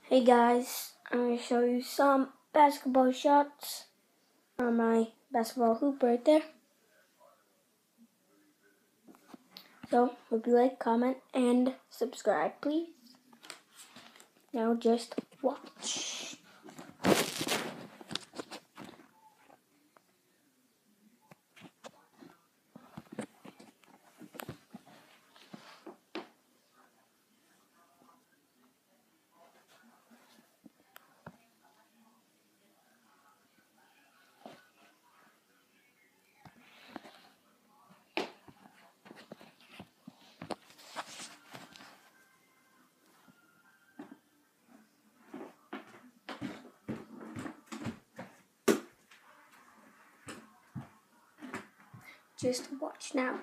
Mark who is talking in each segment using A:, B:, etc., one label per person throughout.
A: Hey guys, I'm going to show you some basketball shots on my basketball hoop right there. So, hope you like, comment, and subscribe, please. Now just watch. Just watch now.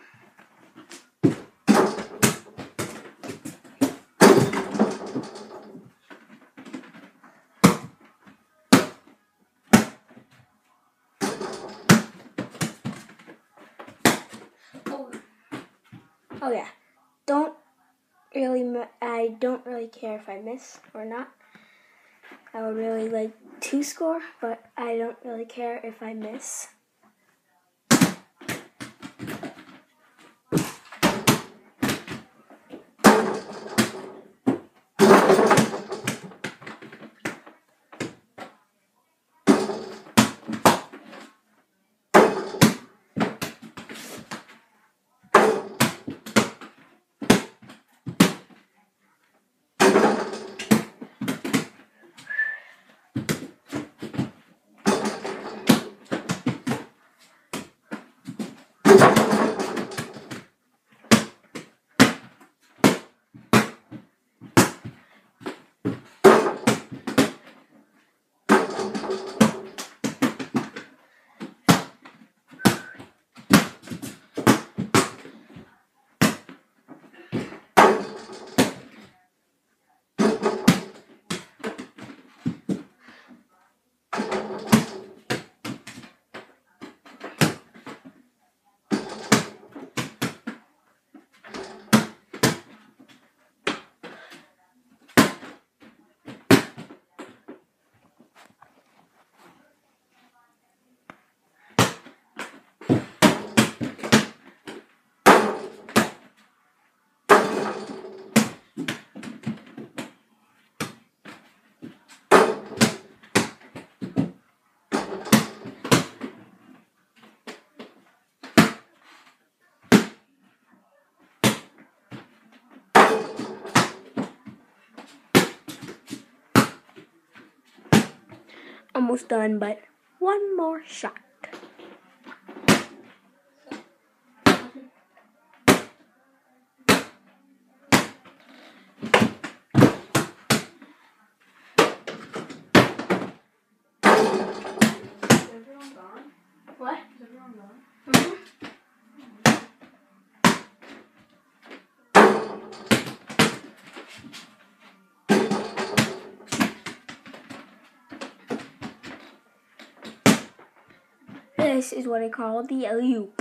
A: Oh yeah, I don't really care if I miss or not. I would really like to score, but I don't really care if I miss. Almost done, but one more shot.
B: Is everyone gone?
A: What?
B: Is everyone gone?
A: Mm-hmm. This is what I call the alley-oop.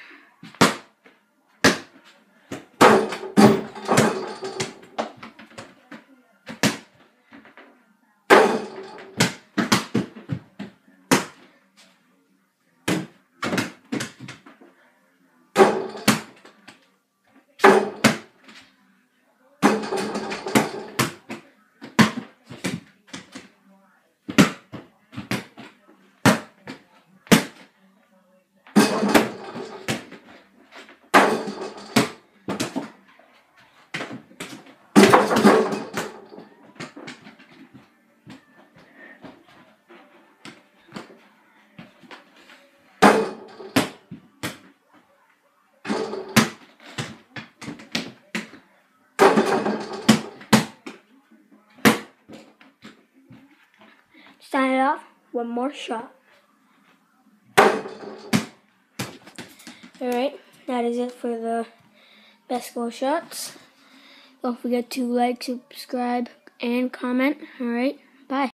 A: Sign it off, one more shot. Alright, that is it for the basketball shots. Don't forget to like, subscribe, and comment. Alright, bye.